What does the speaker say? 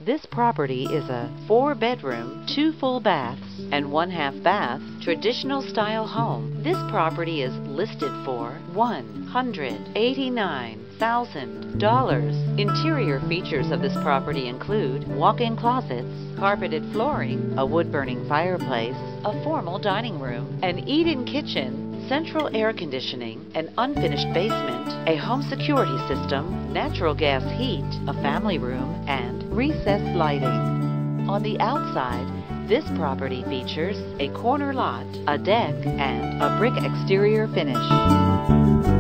This property is a 4-bedroom, 2 full baths, and 1/2 bath, traditional style home. This property is listed for $189,000. Interior features of this property include walk-in closets, carpeted flooring, a wood-burning fireplace, a formal dining room, an eat-in kitchen, central air conditioning, an unfinished basement, a home security system, natural gas heat, a family room, and recessed lighting. On the outside, this property features a corner lot, a deck, and a brick exterior finish.